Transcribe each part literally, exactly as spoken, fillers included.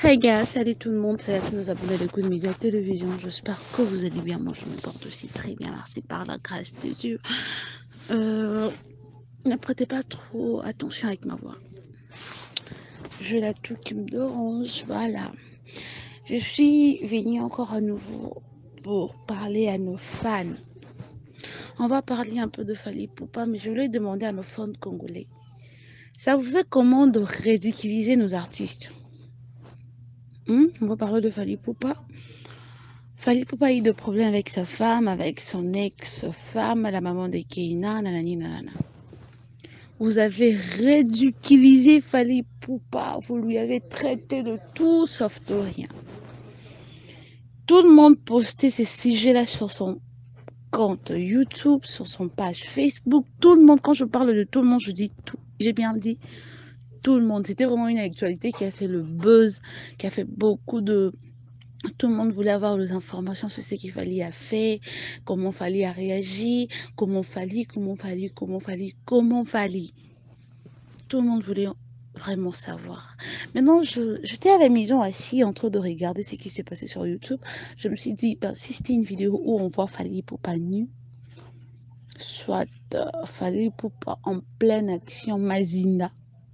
Hey guys, salut tout le monde, c'est tous nos abonnés de Good Music Télévision. J'espère que vous allez bien. Moi, je me porte aussi très bien. Merci par la grâce de Dieu. Euh, ne prêtez pas trop attention avec ma voix. Je la tout qui me dérange. Voilà. Je suis venue encore à nouveau pour parler à nos fans. On va parler un peu de Fally Ipupa, mais je voulais demander à nos fans congolais. Ça vous fait comment de ridiculiser nos artistes? Hmm? On va parler de Fally Ipupa. Fally Ipupa a eu de problèmes avec sa femme, avec son ex-femme, la maman de Keina, nanani nanana. Vous avez ridiculisé Fally Ipupa, vous lui avez traité de tout sauf de rien. Tout le monde postait ces sujets-là sur son compte YouTube, sur son page Facebook. Tout le monde, quand je parle de tout le monde, je dis tout. J'ai bien dit tout le monde. C'était vraiment une actualité qui a fait le buzz, qui a fait beaucoup de... Tout le monde voulait avoir les informations sur ce qu'il fallait faire, comment fallait réagir, comment fallait, comment fallait, comment fallait, comment fallait. Tout le monde voulait vraiment savoir. Maintenant, j'étais à la maison assis en train de regarder ce qui s'est passé sur YouTube. Je me suis dit, ben, si c'était une vidéo où on voit Fally Ipupa nu, soit euh, Fally Ipupa en pleine action Mazinda.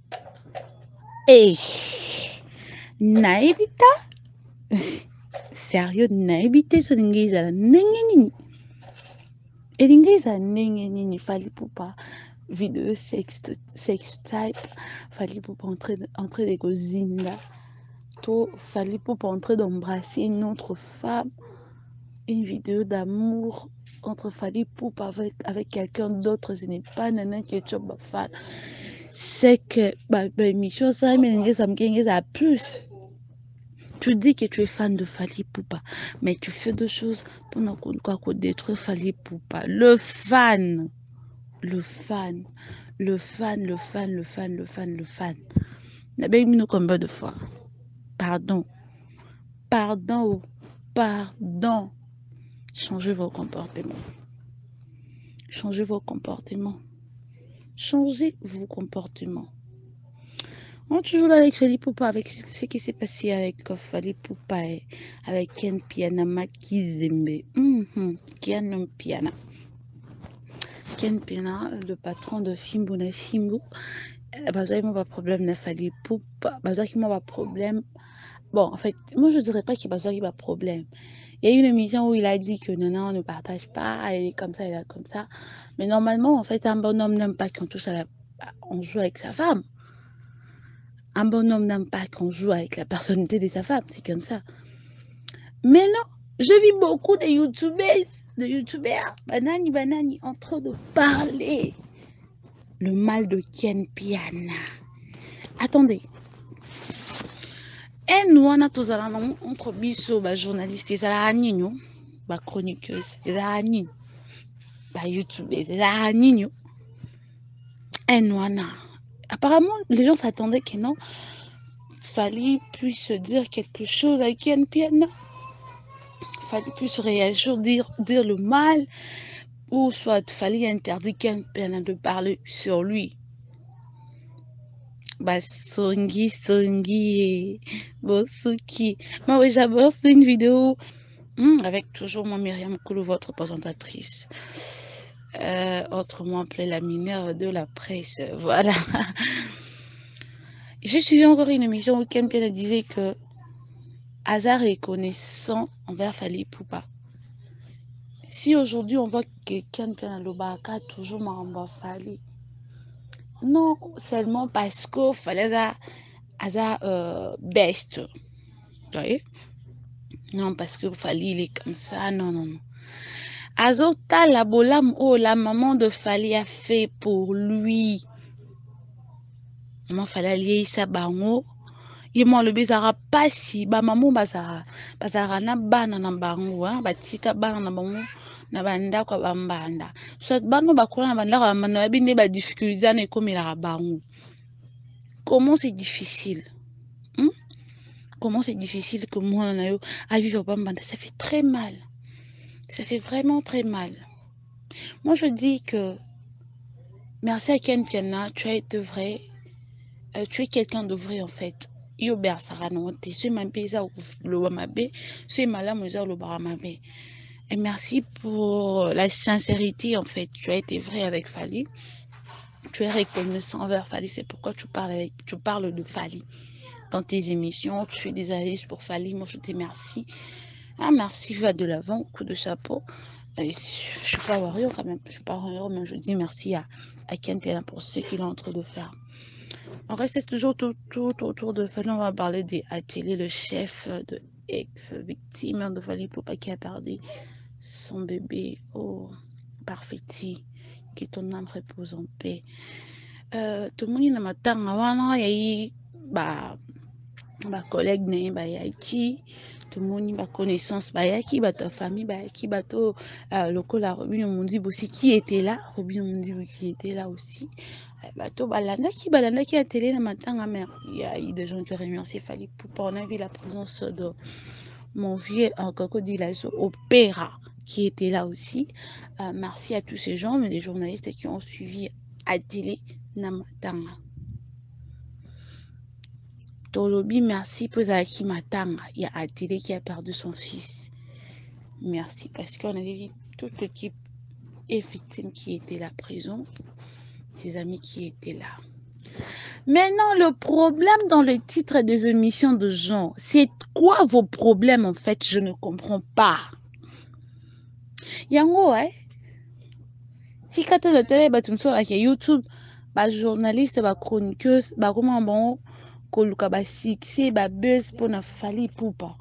Et naibita sérieux naibite so ndingeza nini elingeza nini Fally Ipupa vidéo sex sex type Fally Ipupa en train en train de cozinda to Fally Ipupa en train d'embrasser une autre femme, une vidéo d'amour entre Fally Ipupa avec avec quelqu'un d'autre. Ce n'est pas nana qui est ba fan, c'est que bah bah mission ça mais ngeza mkengeza plus. Tu dis que tu es fan de Fally Ipupa, mais tu fais deux choses pour ne détruire Fally Ipupa. Le fan, le fan, le fan, le fan, le fan, le fan, le fan. N'abîme-nous combien de fois? Pardon, pardon, pardon. Changez vos comportements. Changez vos comportements. Changez vos comportements. On est toujours là avec Fally Ipupa, avec ce qui s'est passé avec Fally Ipupa et avec Ken Piana Makizembe. Mm-hmm. Ken Piana. Ken Piana, le patron de Fimbo na Fimbo. Bazaki moi pas problème na Fally Ipupa. Bazaki moi pas problème. Bon, en fait, moi je dirais pas qu'il Bazaki pas problème. Il y a eu une émission où il a dit que non, non, on ne partage pas, elle est comme ça, elle est comme ça. Mais normalement, en fait, un bon homme n'aime pas qu'on touche à la... on joue avec sa femme. Un bon homme n'aime pas qu'on joue avec la personnalité de sa femme, c'est comme ça. Mais non, je vis beaucoup de youtubeurs, de youtubeurs, banani, banani, en train de parler le mal de Ken Piana. Attendez. Et nous, on a tous entre biso, bah, journalistes, ezala nino, bah, chroniqueuse, ezala nino, bah, youtubeurs, ezala nino. Et nous, on a. Apparemment, les gens s'attendaient que non, Fally puisse dire quelque chose à Ken Piana. Fally puisse réagir, dire, dire le mal, ou soit Fally interdit Ken Piana de parler sur lui. Bah, Songi, Songi, Bosuki. Moi, oui, j'aborde une vidéo hum, avec toujours moi, Myriam Koulou, votre présentatrice. Euh, autrement appelée la mineure de la presse. Voilà. J'ai suivi encore une émission où Ken Piana disait que hasard est connaissant envers Fally Ipupa. Si aujourd'hui on voit que Ken Piana Lobaka toujours Maramba Fally, non seulement parce que Fally hasard euh, best. Vous voyez? Non, parce que Fally il est comme ça. Non, non, non. Azota la bolam oh la maman de Fally a fait pour lui. Maman Fally lié sa bango. Et moi le bizarre pas si ba maman bazara bazara na bana na bango hein batika bana na bango na banda kwa bambanda. Soit bano bakola na banda kwa bambanda binde ba difficulté na ekomela bango. Comment c'est difficile? Hmm? Comment c'est difficile que moi na yo à vivre bambanda, ça fait très mal. Ça fait vraiment très mal. Moi, je dis que merci à Ken Piana, tu as été vrai. Euh, tu es quelqu'un de vrai, en fait. yo bersara non te so mapeza lo mabe so malamu za lo mabe. Et merci pour la sincérité en fait. Tu as été vrai avec Fally. Tu es reconnaissant envers Fally, c'est pourquoi tu parles avec tu parles de Fally dans tes émissions, tu fais des analyses pour Fally. Moi je te dis merci. Ah merci, va de l'avant, coup de chapeau. Et je suis pas warrior quand même, je suis pas warrior, mais je dis merci à, à Ken Pena pour ce qu'il est en train de faire. On reste toujours tout, tout autour de Fally. On va parler des Ateliers, le chef de ex-victime de Fally Ipupa qui a perdu son bébé. Oh, parfaiti, que ton âme repose en paix. Euh, tout le monde est dans ma tête, il y a eu ma collègue, bayaki, tout le monde ma connaissance, bayaki, ta famille, bayaki, bato, lokola Robin Omondi aussi qui était là, Robin Omondi qui était là aussi. Bato balanda qui balanda qui a télé dans ma tête, il y a eu des gens qui ont remercié Fally Ipupa. On a vu la présence de mon vieux crocodile Opéra qui était là aussi. Euh, merci à tous ces gens, mais les journalistes qui ont suivi à télé Namatanga. Tolobi, merci pour Zaki Matanga. Il y a Atélé qui a perdu son fils. Merci parce qu'on a vu toute l'équipe et victime qui était là présent, ses amis qui étaient là. Maintenant, le problème dans le titre des émissions de genre, c'est quoi vos problèmes en fait? Je ne comprends pas. Yango, hein? Si quand on a télé, bah tu me sors avec YouTube, bah journaliste, bah chroniqueuse, bah comment bon, koluka bah succès, bah buzz pour na Fally Ipupa.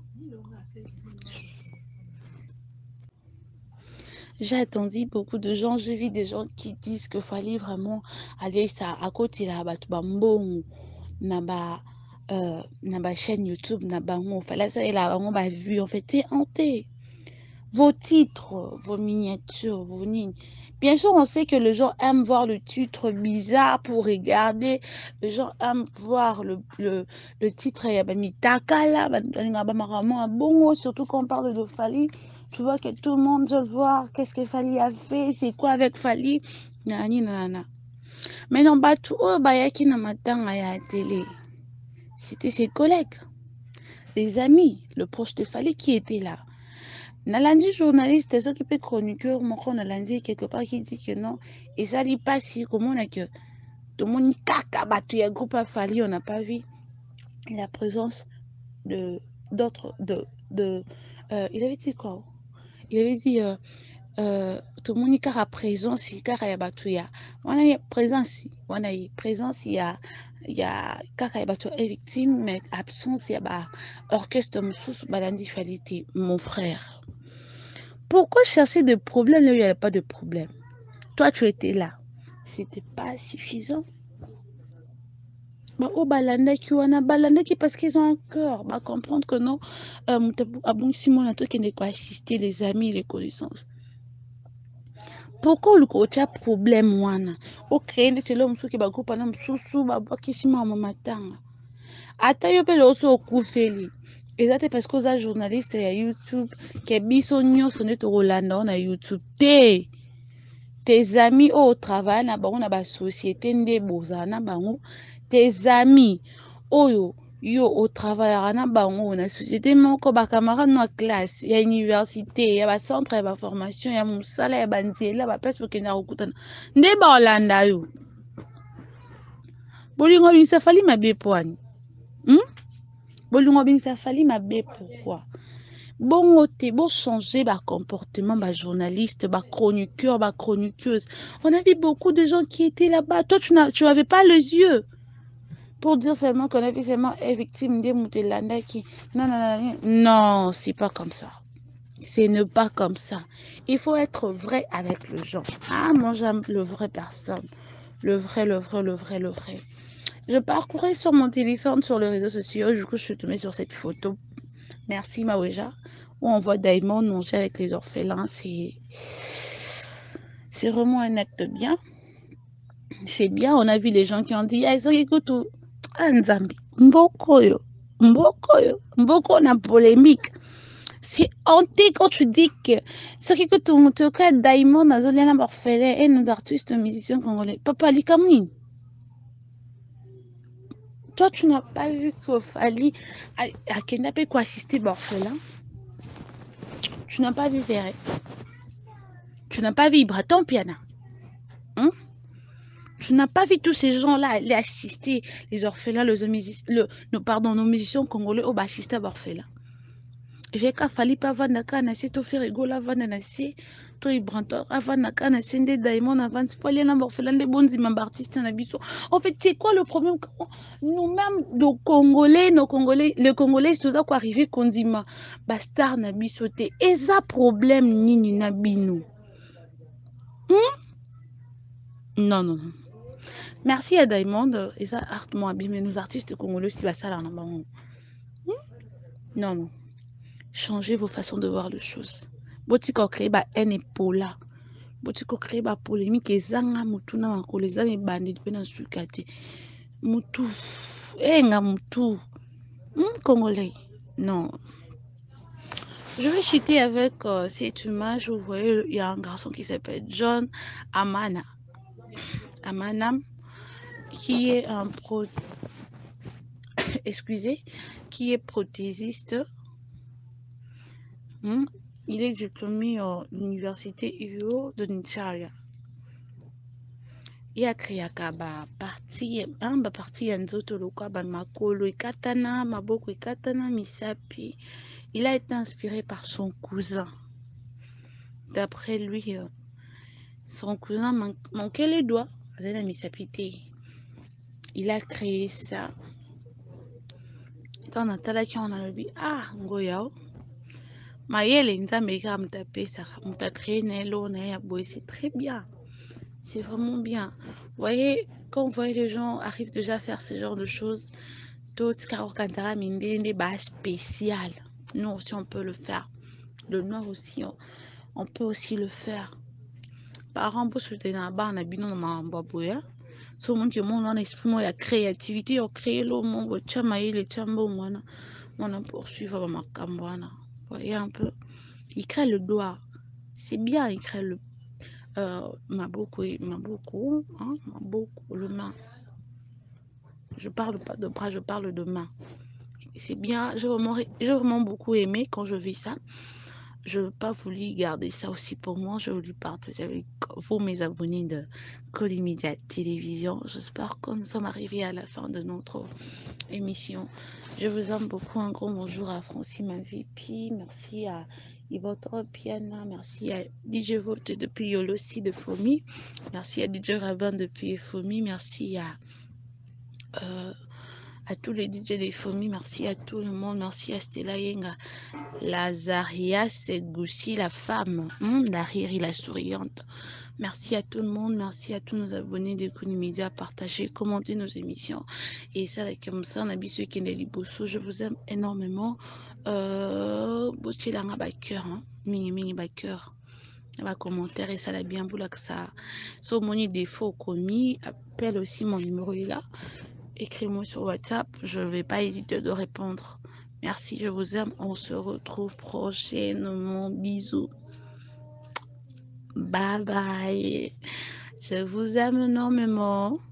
J'ai attendu beaucoup de gens, j'ai vu des gens qui disent que Fally vraiment aller ça à côté là, bah tu bah mbongo, na bah euh, na bah chaîne YouTube, na bah on fallait ça et là on bah vu en fait t'es hanté. Vos titres, vos miniatures, vos lignes. Bien sûr, on sait que les gens aiment voir le titre bizarre pour regarder. Les gens aiment voir le, le, le titre. Surtout quand on parle de Fally. Tu vois que tout le monde veut voir qu'est-ce que Fally a fait, c'est quoi avec Fally. Nani, nana. Mais non, bah, tout, oh, bah, yaki na matanga ya télé. C'était ses collègues, les amis, le proche de Fally qui était là. Nalandi journaliste, ceux qui peut chroniqueur, mon on a lundi quelque part qui dit que non, et ça dit pas si, comment on a que tout le monde caca battu, il y a groupe à Fally, on n'a pas vu la présence de d'autres, de, de, euh, il avait dit quoi? Il avait dit, euh, euh, tout le monde y a présence, il y a battu, on a présence, on a présence, il y a, il y a, kaka battu est victime, mais absence, il y a orchestre, moussous, balandi Fally, mon frère. Pourquoi chercher des problèmes là où il n'y avait pas de problème? Toi, tu étais là. C'était pas suffisant. Bah, oh, balandaki, wana balandaki parce qu'ils ont un cœur. Bah, comprendre que non, euh, abon Simon a tout qui n'est pas assister les amis, les connaissances. Pourquoi le coach a problème wana? Ok, c'est l'homme qui va couper un homme sous-sous, bah, qui s'y met à mon matin. Attends, il peut aussi au coup feli. Et ça, c'est parce que les journalistes à YouTube, qui est bisogno, ce n'est au Rolando na YouTube. Té, tes amis au travail, na bango na ba société nde boza na bango. Tes amis, oyo, yo au travail, na bango na société moko ba camarade na classe, ya université, ya ba centre ya ba formation, ya musala ya banzela ba place pour que na rekutana. Nde ba Olanda yo. Bolingo bisa Fally mabe poani. Hmm? Bolingo bisa Fally mabe pourquoi? Bon, t'es beau changer bah comportement, bah journaliste, bah chroniqueur, bah chroniqueuse. On a vu beaucoup de gens qui étaient là-bas. Toi, tu n'as, tu avais pas les yeux pour dire seulement qu'on a vu seulement une victime de Moutelanda qui. Non, non, non, non, c'est pas comme ça. Ce n'est pas comme ça. Il faut être vrai avec les gens. Ah, moi j'aime le vrai personne. Le vrai, le vrai, le vrai, le vrai. Je parcourais sur mon téléphone, sur les réseaux sociaux. Du coup, je suis tombée sur cette photo. Merci Maweja, où on voit Diamond manger avec les orphelins. C'est c'est vraiment un acte bien. C'est bien. On a vu les gens qui ont dit, ah, écoute, Nzambi, Mboko yo, Mboko yo, Mboko na polémique. C'est hanté quand tu dis que ce qui écoute en tout cas Diamond na zoliana orphelin et nos artistes musiciens congolais. Papa Likamine. Toi, tu n'as pas vu que Fali a kidnappé quoi assister Borphelin? Tu n'as pas vu Verret? Tu n'as pas vu Ibraton Piana? Hein? Tu n'as pas vu tous ces gens-là aller assister les orphelins, les musiciens, le, no, pardon, nos musiciens congolais au assister à orphelins. J'ai qu'à Fali pas vendre na se to faire rigola vendre na se to Ibraton avant na kana sende Diamond avant c'est pas les na orphelins les bons artistes na biso. En fait, c'est quoi le problème? Nous-mêmes, nos Congolais, nos Congolais, les Congolais, tout ça quoi arriver kondima bastar na biso te. Et ça problème nini na bino. Hmm? Non, non, non. Merci à Diamond et ça art moi mais nos artistes congolais si ça là non. Non, non. Changez vos façons de voir les choses. Botiko créer ba haine pola. Botiko créer ba polémique ezanga mutu na makolo ezanga bandi pe na sukate. Mutu. Enga mutu. Hmm, Congolais. Non. Je vais chiter avec euh, cette image. Vous voyez, il y a un garçon qui s'appelle John Amana. Amana, qui est un pro... Excusez, qui est prothésiste. Hmm? Il est diplômé à l'université U O de Nigeria. Il a créé ba parti, un ba parti nzoto lokwa ba makolo ekatana, maboko ekatana, misapi. Il a été inspiré par son cousin. D'après lui, euh, son cousin man manquait les doigts. Il a créé ça. Dans Natala qui on a le dit, ah, ngoyao. Mayele nzambe ka mtape ça, mta créé nelo na ya boy, c'est très bien. C'est vraiment bien. Vous voyez, quand vous voyez les gens arrivent déjà à faire ce genre de choses, d'autres carocantara mimbende bas spécial. Nous aussi on peut le faire. Le noir aussi, on, on peut aussi le faire. Par exemple, pour soutenir un bar, on a bien dans ma boya. So mon que mon esprit moi la créativité au créer le mon chama ile chamba mwana mwana poursuivre ma kambwana. Voyez un peu, il crée le doigt, c'est bien, il crée le euh, ma beaucoup ma beaucoup hein, ma beaucoup le main. Je parle pas de bras, je parle de main. C'est bien, j'ai vraiment j'ai vraiment beaucoup aimé quand je vis ça. Je n'ai pas voulu garder ça aussi pour moi. Je voulais partager avec vous, mes abonnés de Colimedia Télévision. J'espère que nous sommes arrivés à la fin de notre émission. Je vous aime beaucoup. Un gros bonjour à Francine V P. Merci à Yvotre Piana. Merci à D J Volt depuis Yolossi de Fomi. Merci à D J Rabin depuis Fomi. Merci à... Euh, à tous les D J des Fomi, merci à tout le monde, merci à Stella Yenga, Lazaria Segusi, la femme, hum, Nariri, la souriante. Merci à tout le monde, merci à tous nos abonnés de Colimedia, partagez, commentez nos émissions. Et ça, comme ça, on a vu ceux qui sont je vous aime énormément. Euh, Bouti Langa Baker, mini mini Baker. Va commentaire et ça l'a bien boula que ça. Sauf mon défaut commis, appelle aussi mon numéro est là. Écris-moi sur WhatsApp, je ne vais pas hésiter de répondre. Merci, je vous aime. On se retrouve prochainement. Bisous. Bye bye. Je vous aime énormément.